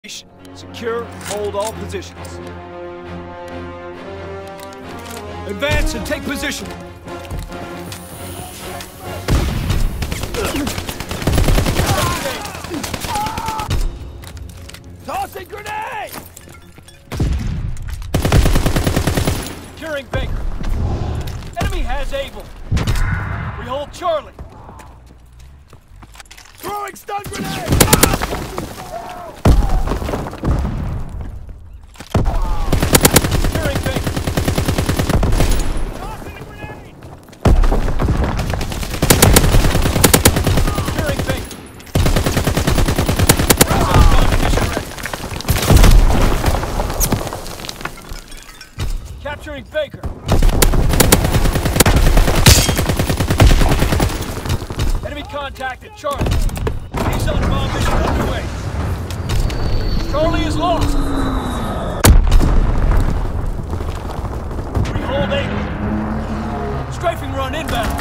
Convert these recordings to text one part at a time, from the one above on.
Secure, hold all positions. Advance and take position. Tossing grenade! Securing Baker. Enemy has Able. We hold Charlie. Throwing stun grenade! Securing Baker. Tossing the grenade! Securing Baker. Capturing Baker. Enemy contact at Charlie. He's on bomb mission underway. Charlie is lost. We hold Able. Strafing run inbound.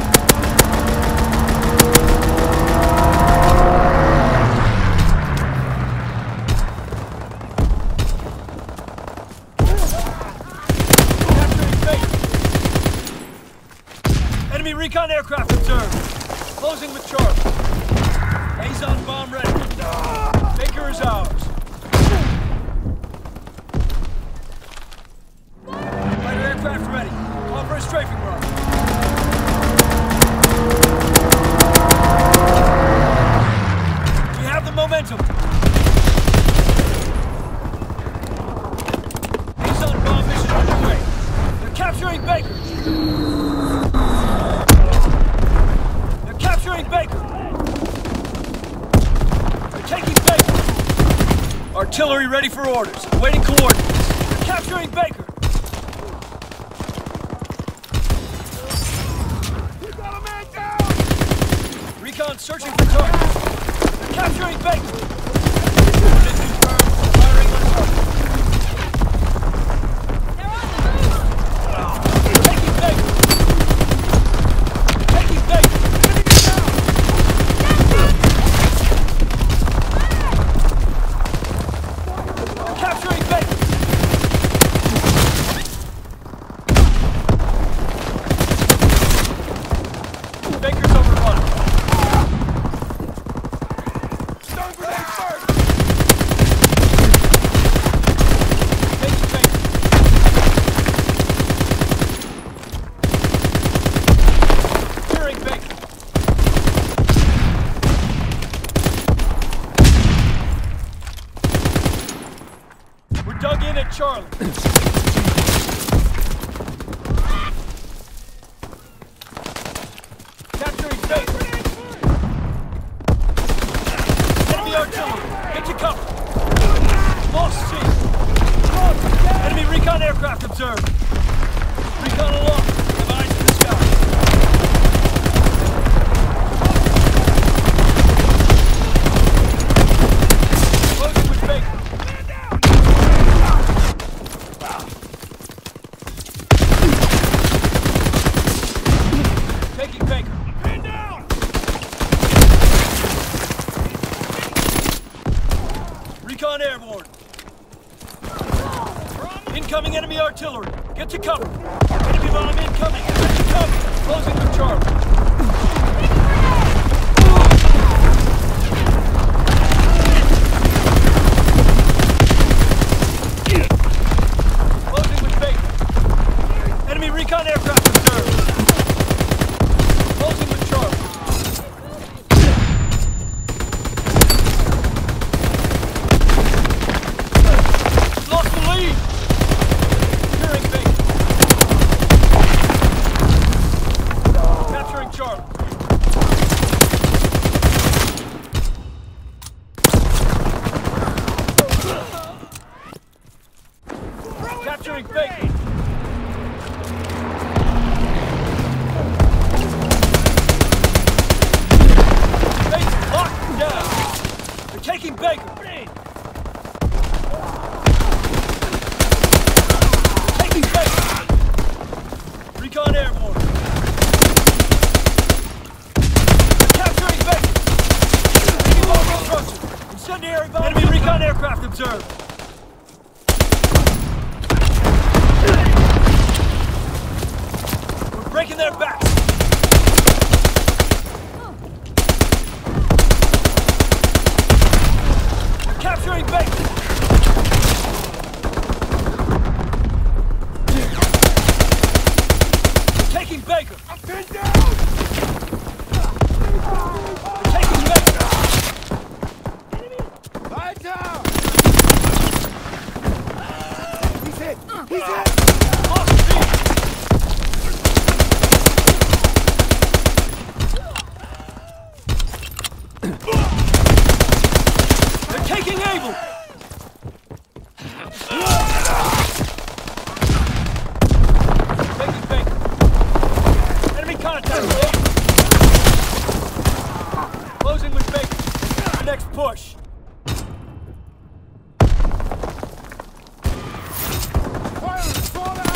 Enemy recon aircraft observed. Closing with Charlie. Azon bomb ready. Baker is ours. Fighter aircraft ready. Call for a strafing run. We have the momentum. Azon bomb mission underway. They're capturing Baker. Capturing Baker! They're taking Baker! Artillery ready for orders. Awaiting coordinates. They're capturing Baker! We got a man down! Recon searching for targets. They're capturing Baker! Unit confirmed. Firing on target. They're on the move! They're taking Baker! They're taking Baker! Capturing Baker! Baker's overrun. Stun grenade first! Taking Baker. Securing Baker. We're dug in at Charlie. Capturing Baker. Enemy artillery. Get to cover. Lost C. Enemy recon aircraft observed. Recon aloft. Have eyes in the sky. Closing with Baker. Taking Baker. Pin down! Recon airborne. Incoming enemy artillery. Get to cover. Enemy bomb incoming. Get to cover. Closing with Charlie. Closing with Baker. Enemy recon aircraft observed. Closing with Charlie. Lost the lead. Securing Baker. Capturing Charlie. Capturing Baker. Baker locked down. They're taking Baker. They're taking Baker. Recon airborne. They're capturing Baker. Taking long construction. Incendiary bomb. Enemy recon aircraft observed. observed. We're breaking their backs. We're capturing Baker. We're taking Baker. I'm pinned down. We're taking Baker. Lie down. He's hit. He's hit. Lost speed. They're taking Able! Taking Baker. Enemy contact with Able. Closing with Baker. Our next push. Fire! Fall out!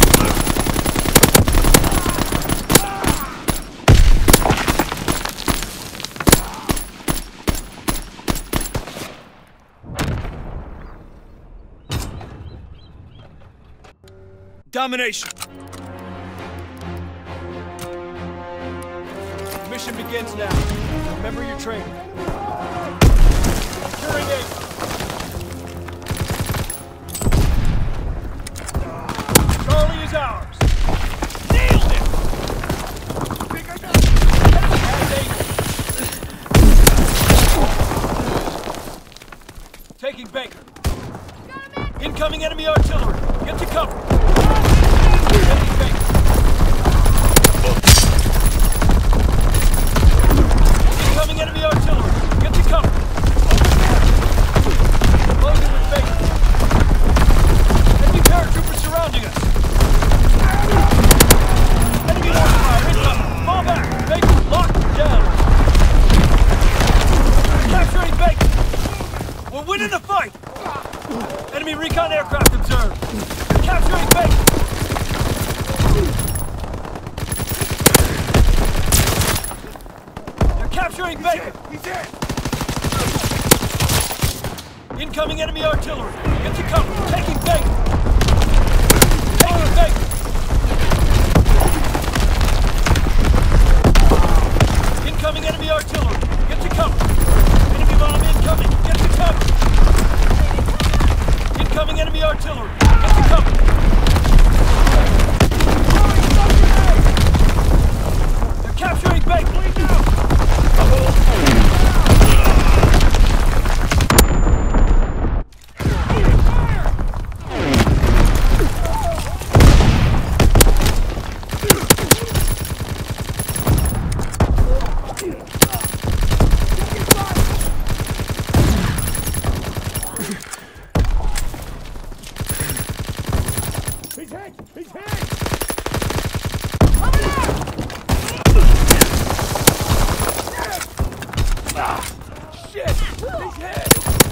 Domination. Mission begins now. Remember your training. Securing Able. Charlie is ours. Nailed it! Taking Baker. Incoming enemy artillery. Get to cover. Taking Baker. Incoming enemy artillery. Get to cover. Closing with Baker. Enemy paratroopers surrounding us. Enemy mortar fire incoming. Fall back. Baker locked down. Capturing Baker. We're winning the fight. Enemy recon aircraft observed. Capturing Baker. They're capturing Baker. He's dead. Incoming enemy artillery. Get to cover. Taking Baker. Taking Baker. Incoming enemy artillery. Get to cover. Enemy bomb incoming. Get to cover. Incoming enemy artillery. Get to cover. They're capturing Baker. He's hit! He's hit! Shit! He's hit!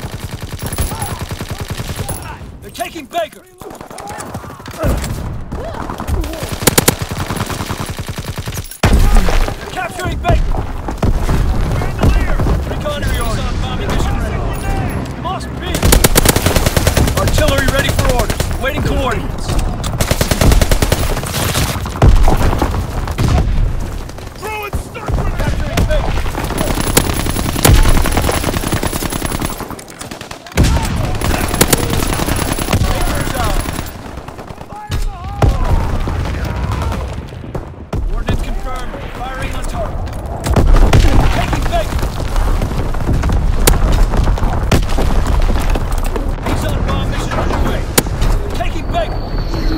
They're taking Baker! They're capturing Baker! We're in the leer! Recon reorder. Bombing mission ready. Lost B! Artillery ready for orders. Waiting coordinates. Taking Baker!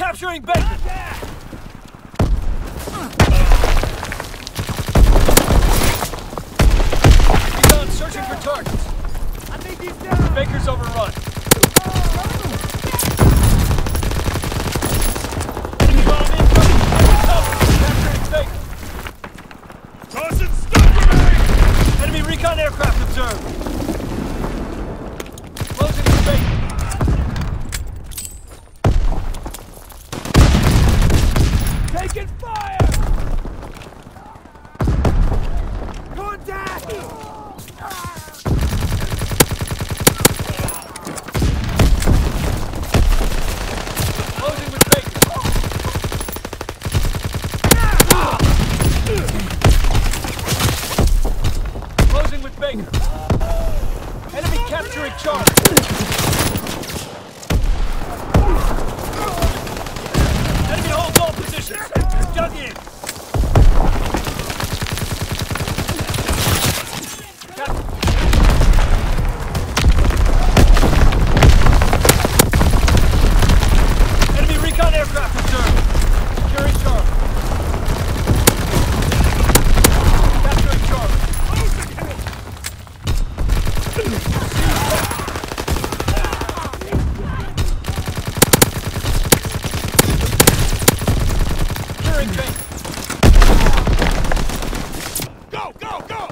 Capturing Baker! Recon searching for targets. I think he's down. Baker's overrun. Enemy bomb incoming! Capturing Baker! Tossing stun grenade! Enemy recon aircraft observed! Closing with Baker! Taking fire! Contact! Closing with Baker! Closing with Baker! Enemy capturing Charlie! Enemy holds all positions! Dug in! Enemy recon aircraft observed! Securing Charlie! Capturing Charlie! Securing Baker! Go, go, go!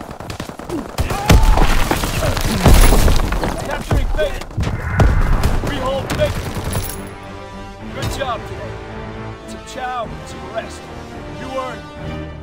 Capturing Baker! Rehold Baker! Good job today. Some chow, some rest. You earned it.